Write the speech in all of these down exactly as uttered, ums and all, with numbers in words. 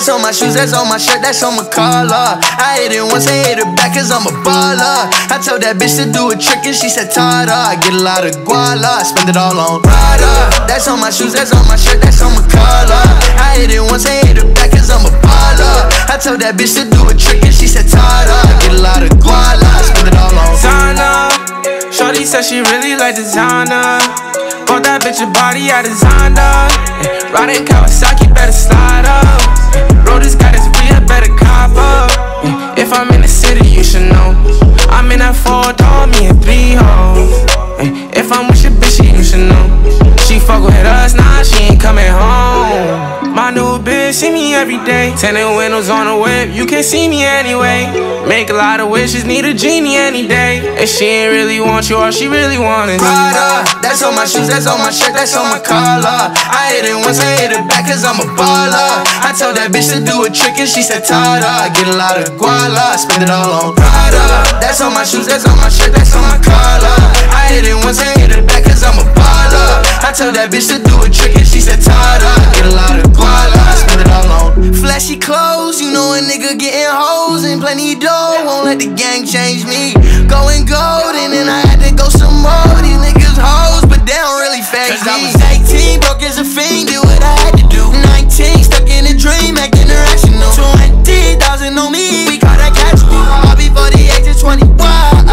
That's on my shoes, that's on my shirt, that's on my collar. I hit it once, I hit it back cause I'm a baller. I told that bitch to do a trick and she said Tada. I get a lot of guala, I spend it all on Prada. That's on my shoes, that's on my shirt, that's on my collar. I hit it once, I hit it back cause I'm a baller. I told that bitch to do a trick and she said Tada. I get a lot of guala, I spend it all on Zana. Shorty said she really like designer. Bought that bitch a body I designed her. Riding Kawasaki, better slide up. Road has got his real, better cop up. If I'm in the city, you should know. I'm in that four door, me and three hoes. If I'm with your bitch, you should know. She fuck with us, nah, she ain't coming home. My new bitch see me every day. Tinted windows on the whip, you can't see me anyway. Make a lot of wishes, need a genie any day. And she ain't really want you, all she really want is Prada. That's on my shoes, that's on my shirt, that's on my collar. I hit it once, I hit it back cause I'm a baller. I told that bitch to do a trick and she said Tada. I get a lot of guala, I spend it all on Prada. That's on my shoes, that's on my shirt, that's on my collar. I hit it once, I hit it back cause I'm a baller. I told that bitch to do a trick and she said Tada. I get a lot of guala, I spend it all on flashy clothes. You know a nigga getting hoes and plenty dough. Won't let the gang change me. Going golden and I had to go some more. These niggas hoes, but they don't really phase me. Cause I was eighteen, broke as a fiend, did what I had to do. Nineteen, stuck in a dream, acting irrational. Twenty thousand on me, we call that catch me. All before the age of twenty-one,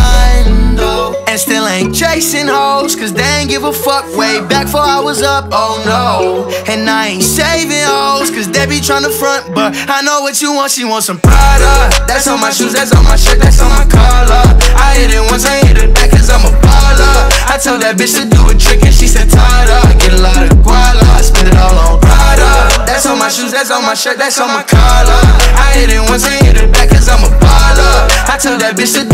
though. And still ain't chasing hoes, cause they ain't give a fuck. Way back before I was up, oh no. And I ain't saving hoes, cause they be tryna front. But I know what you want, she wants some Prada. That's on my shoes, that's on my shirt, that's on my collar. I hit it once, I hit it back cause I'm a baller. I told that bitch to do a trick and she said Tada. I get a lot of guala, I spend it all on Prada. That's on my shoes, that's on my shirt, that's on my collar. I hit it once, I hit it back cause I'm a baller. I told that bitch to